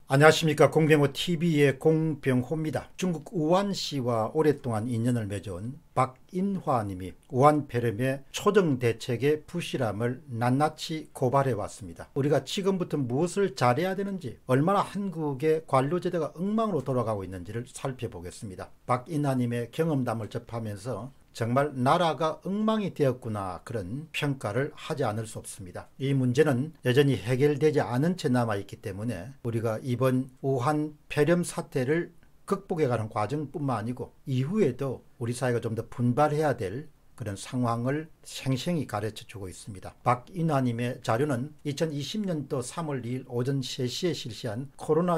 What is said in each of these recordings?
안녕하십니까. 공병호TV의 공병호입니다. 중국 우한시와 오랫동안 인연을 맺어온 박인화 님이 우한 폐렴의 초등 대책의 부실함을 낱낱이 고발해 왔습니다. 우리가 지금부터 무엇을 잘해야 되는지, 얼마나 한국의 관료제도가 엉망으로 돌아가고 있는지를 살펴보겠습니다. 박인화 님의 경험담을 접하면서 정말 나라가 엉망이 되었구나, 그런 평가를 하지 않을 수 없습니다. 이 문제는 여전히 해결되지 않은 채 남아있기 때문에 우리가 이번 우한 폐렴 사태를 극복해가는 과정뿐만 아니고 이후에도 우리 사회가 좀 더 분발해야 될 그런 상황을 생생히 가르쳐주고 있습니다. 박인화님의 자료는 2020년도 3월 2일 오전 3시에 실시한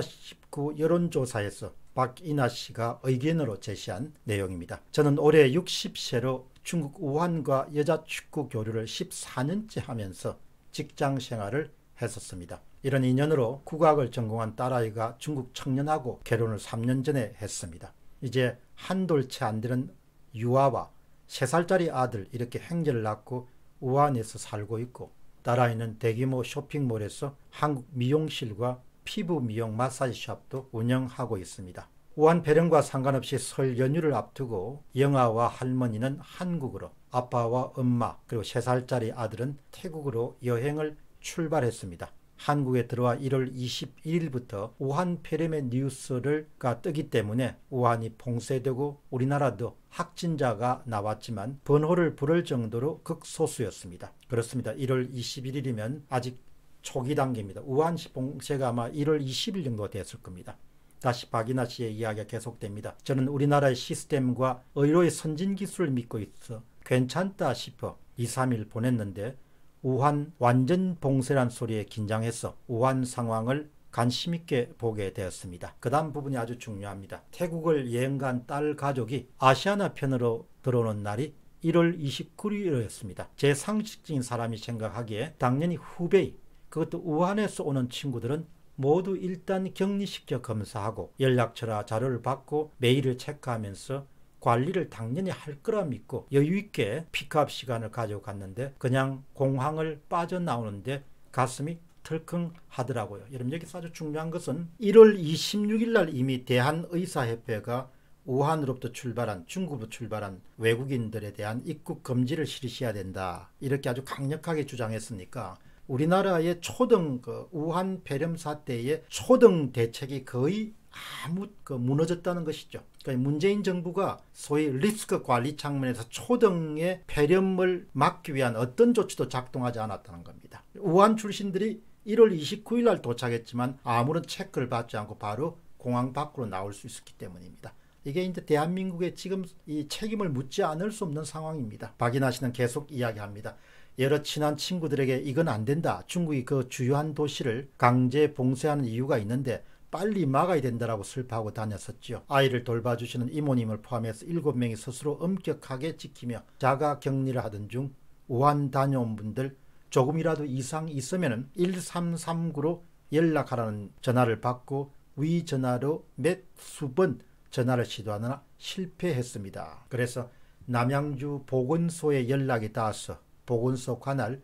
코로나19 여론조사에서 박인화 씨가 의견으로 제시한 내용입니다. 저는 올해 60세로 중국 우한과 여자 축구 교류를 14년째 하면서 직장 생활을 했었습니다. 이런 인연으로 국악을 전공한 딸아이가 중국 청년하고 결혼을 3년 전에 했습니다. 이제 한돌 채 안 되는 유아와 3살짜리 아들, 이렇게 행제를 낳고 우한에서 살고 있고, 딸아이는 대규모 쇼핑몰에서 한국 미용실과 피부 미용 마사지 샵도 운영하고 있습니다. 우한 폐렴과 상관없이 설 연휴를 앞두고 영아와 할머니는 한국으로, 아빠와 엄마 그리고 3살짜리 아들은 태국으로 여행을 출발했습니다. 한국에 들어와 1월 21일부터 우한 폐렴의 뉴스가 뜨기 때문에 우한이 봉쇄되고 우리나라도 확진자가 나왔지만 번호를 부를 정도로 극소수였습니다. 그렇습니다. 1월 21일이면 아직 초기 단계입니다. 우한시 봉쇄가 아마 1월 20일 정도 됐을 겁니다. 다시 박인화 씨의 이야기가 계속됩니다. 저는 우리나라의 시스템과 의료의 선진 기술을 믿고 있어 괜찮다 싶어 2, 3일 보냈는데 우한 완전 봉쇄란 소리에 긴장해서 우한 상황을 관심 있게 보게 되었습니다. 그 다음 부분이 아주 중요합니다. 태국을 여행 간 딸 가족이 아시아나 편으로 들어오는 날이 1월 29일이었습니다. 제 상식적인 사람이 생각하기에 당연히 후베이, 그것도 우한에서 오는 친구들은 모두 일단 격리시켜 검사하고 연락처나 자료를 받고 메일을 체크하면서 관리를 당연히 할 거라 믿고 여유있게 픽업 시간을 가지고 갔는데 그냥 공항을 빠져나오는데 가슴이 덜컹 하더라고요. 여러분, 여기서 아주 중요한 것은 1월 26일 날 이미 대한의사협회가 우한으로부터 출발한, 중국으로 출발한 외국인들에 대한 입국 금지를 실시해야 된다, 이렇게 아주 강력하게 주장했으니까 우리나라의 초등 우한 폐렴 사태의 초등 대책이 거의 무너졌다는 것이죠. 그러니까 문재인 정부가 소위 리스크 관리 측면에서 초등의 폐렴을 막기 위한 어떤 조치도 작동하지 않았다는 겁니다. 우한 출신들이 1월 29일 날 도착했지만 아무런 체크를 받지 않고 바로 공항 밖으로 나올 수 있었기 때문입니다. 이게 이제 대한민국의 지금 이 책임을 묻지 않을 수 없는 상황입니다. 박인화 씨는 계속 이야기합니다. 여러 친한 친구들에게 이건 안 된다, 중국이 그 주요한 도시를 강제 봉쇄하는 이유가 있는데 빨리 막아야 된다라고 슬퍼하고 다녔었죠. 아이를 돌봐주시는 이모님을 포함해서 7명이 스스로 엄격하게 지키며 자가 격리를 하던 중 우한 다녀온 분들 조금이라도 이상이 있으면 1339로 연락하라는 전화를 받고 위 전화로 몇 수번 전화를 시도하느라 실패했습니다. 그래서 남양주 보건소에 연락이 닿아서 보건소 관할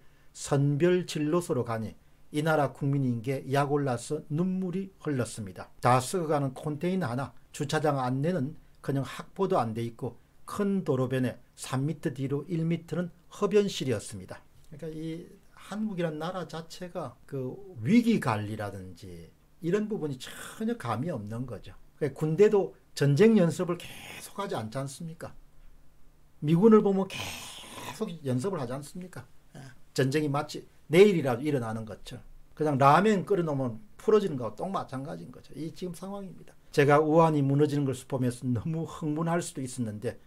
선별진료소로 가니 이 나라 국민인 게 약 올라서 눈물이 흘렀습니다. 다 썩어가는 컨테이너 하나, 주차장 안내는 그냥 확보도 안 돼 있고 큰 도로변에 3m 뒤로 1m는 흡연실이었습니다. 그러니까 이 한국이라는 나라 자체가 그 위기 관리라든지 이런 부분이 전혀 감이 없는 거죠. 그러니까 군대도 전쟁 연습을 계속 하지 않지 않습니까? 미군을 보면 계속 연습을 하지 않습니까? 전쟁이 마치 내일이라도 일어나는 것처럼 그냥 라면 끓여놓으면 풀어지는 거하고 똥 마찬가지인 거죠. 이 지금 상황입니다. 제가 우한이 무너지는 걸 보면서 너무 흥분할 수도 있었는데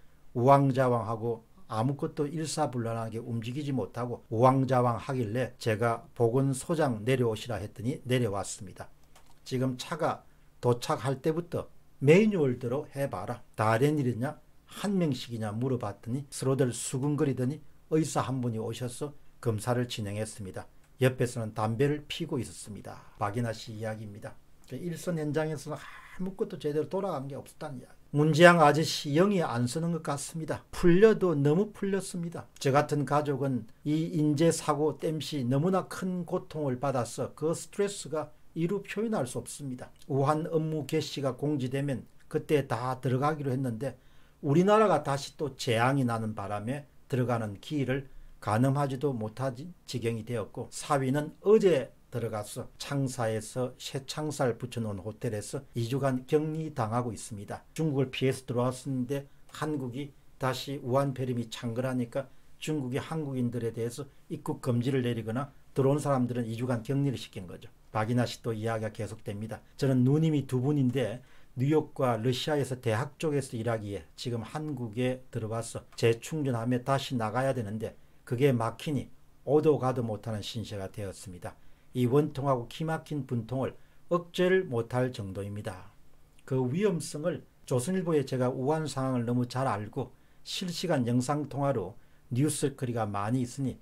우왕좌왕하고 아무것도 일사불란하게 움직이지 못하고 우왕좌왕 하길래 제가 보건소장 내려오시라 했더니 내려왔습니다. 지금 차가 도착할 때부터 매뉴얼대로 해봐라, 다 된 일이냐, 한 명씩이냐 물어봤더니 서로들 수근거리더니 의사 한 분이 오셔서 검사를 진행했습니다. 옆에서는 담배를 피우고 있었습니다. 박인화 씨 이야기입니다. 일선 현장에서는 아무것도 제대로 돌아간 게 없었다는 이야기. 문재양 아저씨 영이 안 쓰는 것 같습니다. 풀려도 너무 풀렸습니다. 저 같은 가족은 이 인재사고 땜시 너무나 큰 고통을 받아서 그 스트레스가 이루 표현할 수 없습니다. 우한 업무 개시가 공지되면 그때 다 들어가기로 했는데 우리나라가 다시 또 재앙이 나는 바람에 들어가는 기일을 가늠하지도 못한 지경이 되었고, 사위는 어제 들어가서 창사에서 새 창살 붙여놓은 호텔에서 2주간 격리당하고 있습니다. 중국을 피해서 들어왔었는데 한국이 다시 우한폐렴이 창궐하니까 중국이 한국인들에 대해서 입국 금지를 내리거나 들어온 사람들은 2주간 격리를 시킨 거죠. 박이나 씨 또 이야기가 계속됩니다. 저는 누님이 두 분인데 뉴욕과 러시아에서 대학 쪽에서 일하기에 지금 한국에 들어와서 재충전하며 다시 나가야 되는데 그게 막히니 오도 가도 못하는 신세가 되었습니다. 이 원통하고 기막힌 분통을 억제를 못할 정도입니다. 그 위험성을 조선일보에 제가 우한 상황을 너무 잘 알고 실시간 영상통화로 뉴스거리가 많이 있으니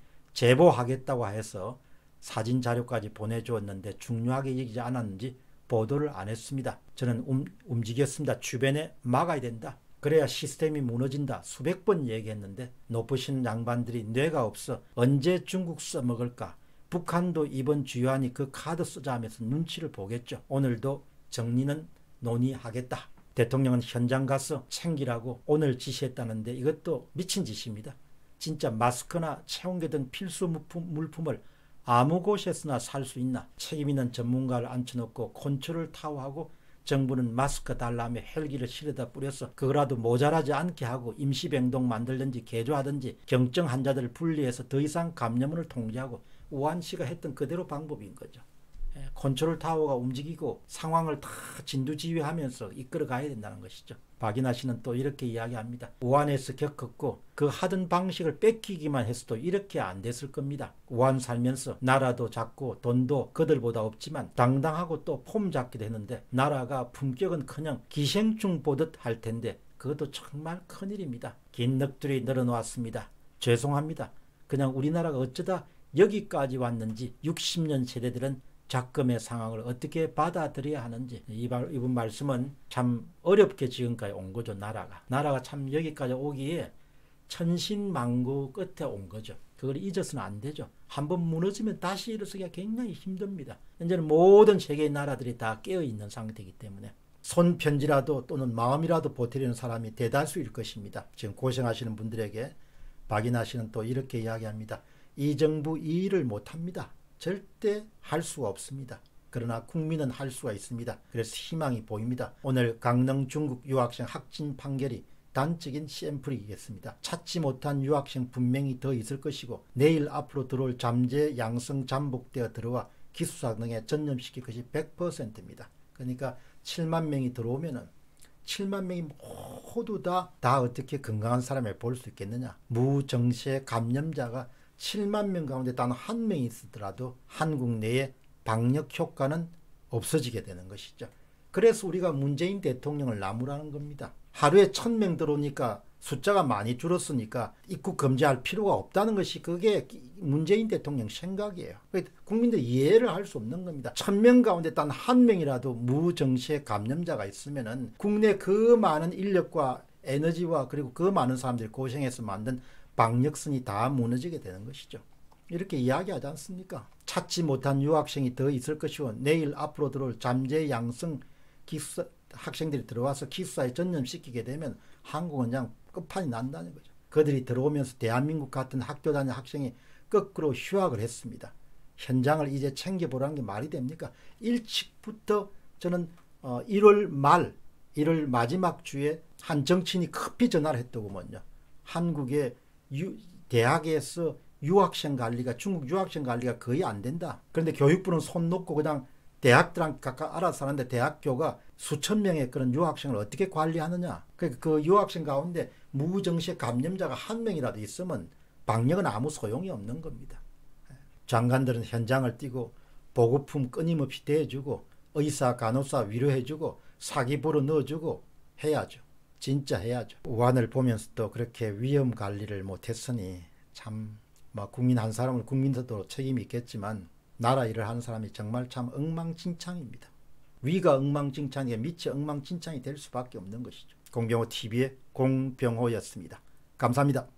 제보하겠다고 해서 사진 자료까지 보내주었는데 중요하게 여기지 않았는지 보도를 안 했습니다. 저는 움직였습니다. 주변에 막아야 된다. 그래야 시스템이 무너진다. 수백 번 얘기했는데 높으신 양반들이 뇌가 없어 언제 중국 써먹을까. 북한도 이번 주요한이 그 카드 쓰자 하면서 눈치를 보겠죠. 오늘도 정리는 논의하겠다. 대통령은 현장 가서 챙기라고 오늘 지시했다는데 이것도 미친 짓입니다. 진짜 마스크나 체온계 등 필수 물품을 아무 곳에서나 살 수 있나. 책임 있는 전문가를 앉혀놓고 컨트롤 타워하고 정부는 마스크 달라며 헬기를 실어다 뿌려서 그거라도 모자라지 않게 하고 임시병동 만들든지 개조하든지 경증 환자들을 분리해서 더 이상 감염을 통제하고 우한시가 했던 그대로 방법인 거죠. 컨트롤 타워가 움직이고 상황을 다 진두지휘하면서 이끌어 가야 된다는 것이죠. 박이나 씨는 또 이렇게 이야기합니다. 우한에서 겪었고 그 하던 방식을 뺏기기만 했어도 이렇게 안 됐을 겁니다. 우한 살면서 나라도 작고 돈도 그들보다 없지만 당당하고 또 폼 잡기도 했는데 나라가 품격은커녕 기생충 보듯 할 텐데 그것도 정말 큰일입니다. 긴 넋두리 늘어놓았습니다. 죄송합니다. 그냥 우리나라가 어쩌다 여기까지 왔는지 60년 세대들은 작금의 상황을 어떻게 받아들여야 하는지 이분 말씀은 참 어렵게 지금까지 온 거죠. 나라가 참 여기까지 오기에 천신만고 끝에 온 거죠. 그걸 잊어서는 안 되죠. 한번 무너지면 다시 일어서기가 굉장히 힘듭니다. 이제는 모든 세계의 나라들이 다 깨어있는 상태이기 때문에 손편지라도 또는 마음이라도 보태려는 사람이 대다수일 것입니다. 지금 고생하시는 분들에게 박이나 씨는 또 이렇게 이야기합니다. 이 정부 이 일을 못합니다. 절대 할 수가 없습니다. 그러나 국민은 할 수가 있습니다. 그래서 희망이 보입니다. 오늘 강릉 중국 유학생 확진 판결이 단적인 샘플이겠습니다. 찾지 못한 유학생 분명히 더 있을 것이고 내일 앞으로 들어올 잠재 양성 잠복되어 들어와 기숙사 등에 전염시킬 것이 100%입니다. 그러니까 7만 명이 들어오면은 7만 명이 모두 다 어떻게 건강한 사람을 볼 수 있겠느냐. 무정세 감염자가 7만 명 가운데 단 한 명이 있더라도 한국 내에 방역 효과는 없어지게 되는 것이죠. 그래서 우리가 문재인 대통령을 나무라는 겁니다. 하루에 1000명 들어오니까 숫자가 많이 줄었으니까 입국 금지할 필요가 없다는 것이 그게 문재인 대통령 생각이에요. 국민들 이해를 할 수 없는 겁니다. 1000명 가운데 단 한 명이라도 무정세 감염자가 있으면은 국내 그 많은 인력과 에너지와 그리고 그 많은 사람들이 고생해서 만든 방역선이 다 무너지게 되는 것이죠. 이렇게 이야기하지 않습니까? 찾지 못한 유학생이 더 있을 것이고 내일 앞으로 들어올 잠재 양성 기숙사 학생들이 들어와서 기숙사에 전염시키게 되면 한국은 그냥 끝판이 난다는 거죠. 그들이 들어오면서 대한민국 같은 학교 다니는 학생이 거꾸로 휴학을 했습니다. 현장을 이제 챙겨보라는 게 말이 됩니까? 일찍부터 저는 1월 마지막 주에 한 정치인이 급히 전화를 했더구먼요. 한국의 대학에서 유학생 관리가 중국 유학생 관리가 거의 안 된다. 그런데 교육부는 손 놓고 그냥 대학들랑 각각 알아서 하는데 대학교가 수천 명의 그런 유학생을 어떻게 관리하느냐. 그 유학생 가운데 무증식 감염자가 한 명이라도 있으면 방역은 아무 소용이 없는 겁니다. 장관들은 현장을 뛰고 보급품 끊임없이 대해주고 의사 간호사 위로해주고 사기 불어 넣어주고 해야죠. 진짜 해야죠. 우한을 보면서도 그렇게 위험 관리를 못했으니 참 국민 한 사람은 국민들도 책임이 있겠지만 나라 일을 하는 사람이 정말 참 엉망진창입니다. 위가 엉망진창이게 밑이 엉망진창이 될 수밖에 없는 것이죠. 공병호TV의 공병호였습니다. 감사합니다.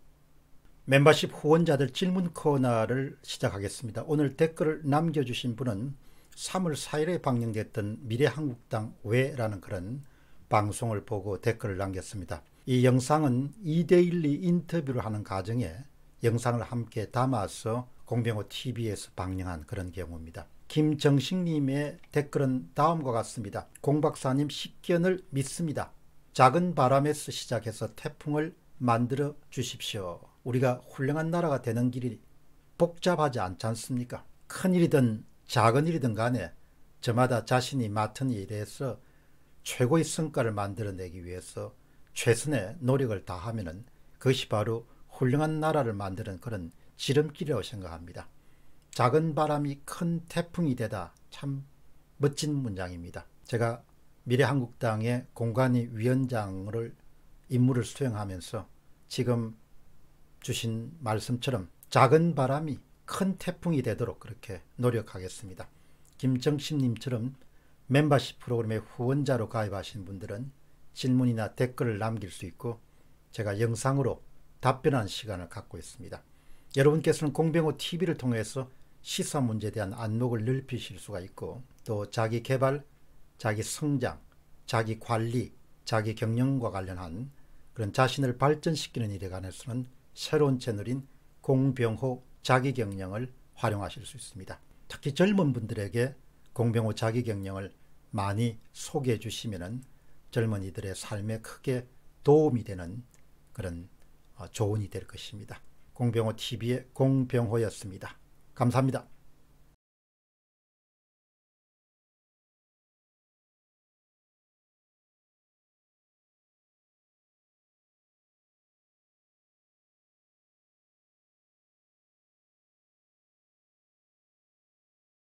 멤버십 후원자들 질문 코너를 시작하겠습니다. 오늘 댓글을 남겨주신 분은 3월 4일에 방영됐던 미래한국당 왜라는 그런 방송을 보고 댓글을 남겼습니다. 이 영상은 2대1리 인터뷰를 하는 과정에 영상을 함께 담아서 공병호TV에서 방영한 그런 경우입니다. 김정식님의 댓글은 다음과 같습니다. 공박사님 식견을 믿습니다. 작은 바람에서 시작해서 태풍을 만들어 주십시오. 우리가 훌륭한 나라가 되는 길이 복잡하지 않지 않습니까? 큰 일이든 작은 일이든 간에 저마다 자신이 맡은 일에서 최고의 성과를 만들어내기 위해서 최선의 노력을 다하면 그것이 바로 훌륭한 나라를 만드는 그런 지름길이라고 생각합니다. 작은 바람이 큰 태풍이 되다, 참 멋진 문장입니다. 제가 미래한국당의 공관위 위원장을 임무를 수행하면서 지금 주신 말씀처럼 작은 바람이 큰 태풍이 되도록 그렇게 노력하겠습니다. 김정식님처럼 멤버십 프로그램의 후원자로 가입하신 분들은 질문이나 댓글을 남길 수 있고 제가 영상으로 답변하는 시간을 갖고 있습니다. 여러분께서는 공병호TV를 통해서 시사 문제에 대한 안목을 넓히실 수가 있고 또 자기 개발, 자기 성장, 자기 관리, 자기 경영과 관련한 그런 자신을 발전시키는 일에 관해서는 새로운 채널인 공병호 자기경영을 활용하실 수 있습니다. 특히 젊은 분들에게 공병호 자기경영을 많이 소개해 주시면 젊은이들의 삶에 크게 도움이 되는 그런 조언이 될 것입니다. 공병호TV의 공병호였습니다. 감사합니다.